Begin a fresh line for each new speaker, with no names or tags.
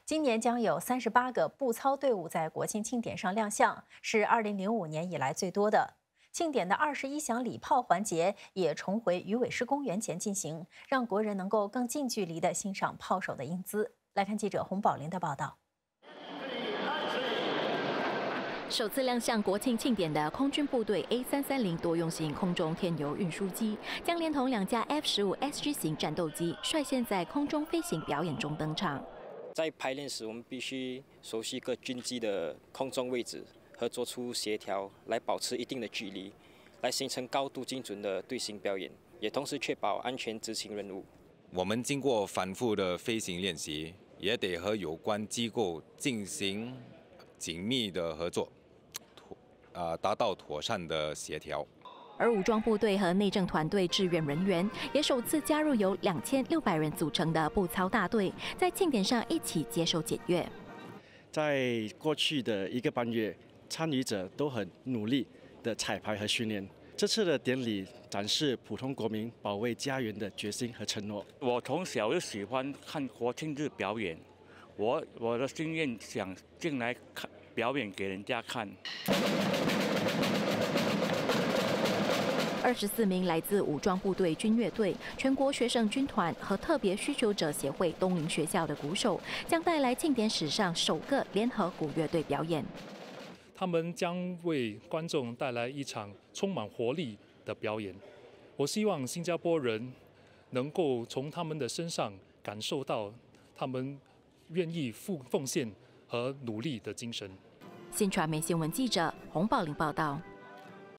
今年将有38个步操队伍在国庆庆典上亮相，是2005年以来最多的。庆典的21响礼炮环节也重回鱼尾狮公园前进行，让国人能够更近距离地欣赏炮手的英姿。来看记者洪宝林的报道。
首次亮相国庆庆典的空军部队 A330多用型空中天油运输机，将连同2架 F-15 SG 型战斗机率先在空中飞行表演中登场。
在排练时，我们必须熟悉各军机的空中位置和做出协调，来保持一定的距离，来形成高度精准的队形表演，也同时确保安全执行任务。
我们经过反复的飞行练习，也得和有关机构进行紧密的合作。 达到妥善的协调。
而武装部队和内政团队志愿人员也首次加入由2600人组成的步操大队，在庆典上一起接受检阅。
在过去的1个半月，参与者都很努力的彩排和训练。这次的典礼展示普通国民保卫家园的决心和承诺。
我从小就喜欢看国庆日表演，我的心愿想进来看表演给人家看。
24名来自武装部队军乐队、全国学生军团和特别需求者协会东林学校的鼓手，将带来庆典史上首个联合鼓乐队表演。
他们将为观众带来一场充满活力的表演。我希望新加坡人能够从他们的身上感受到他们愿意奉献和努力的精神。
新传媒新闻记者洪宝林报道。